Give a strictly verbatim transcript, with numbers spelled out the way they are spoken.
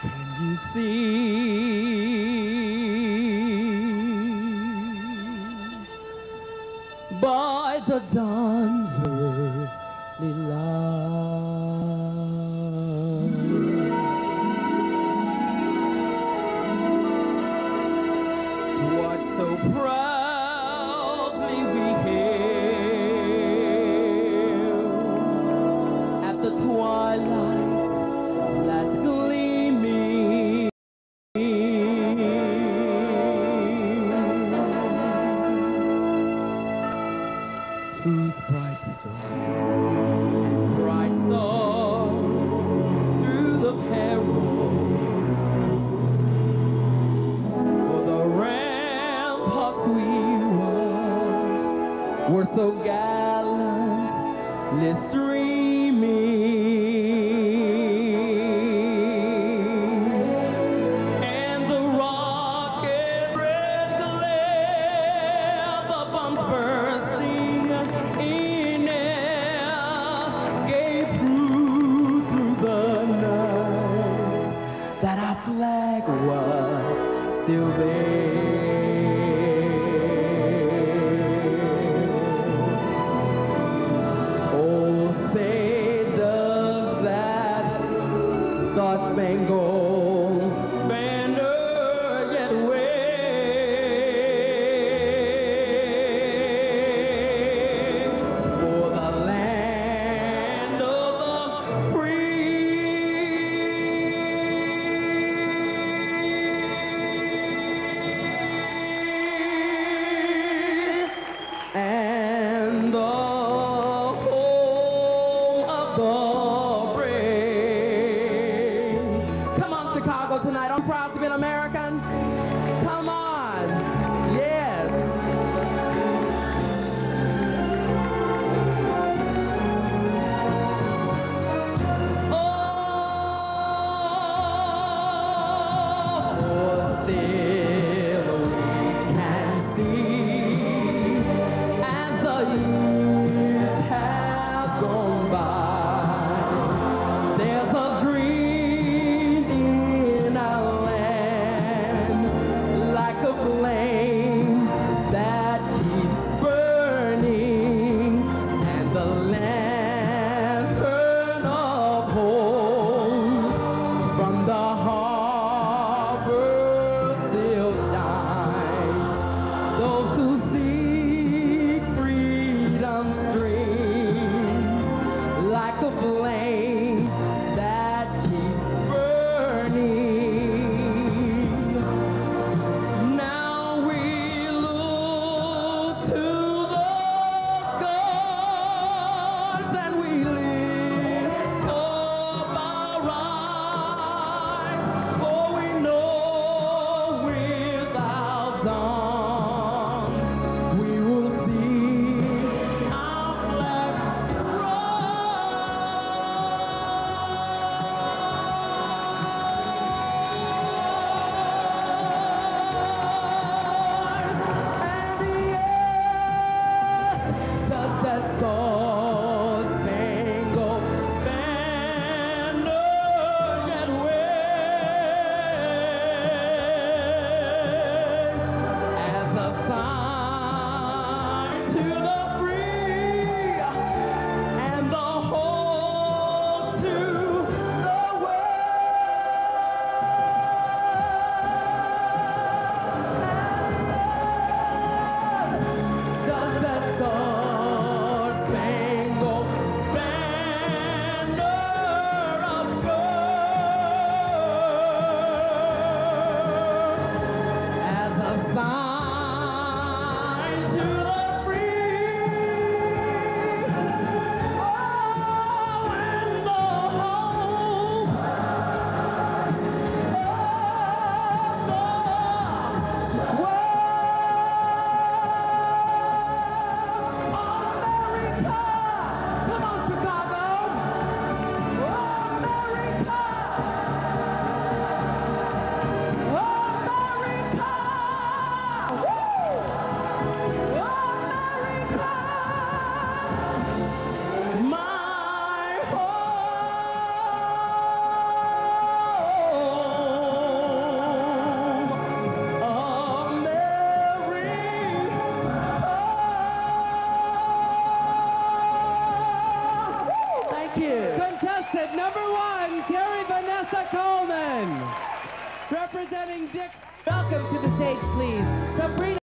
Can you see by the dawn's early light what so proudly we hailed at the twilight last gleaming, whose bright stars and bright stars through the peril for the ramparts we watched were so gallantly streaming. That our flag was still there. Oh, say does that star-spangled banner yet wave for the land of the free? And the home of the brave. Come on, Chicago, tonight I'm proud. Thank you. Contestant number one, Terry Vanessa Coleman. Representing Dick, welcome to the stage, please, Sabrina.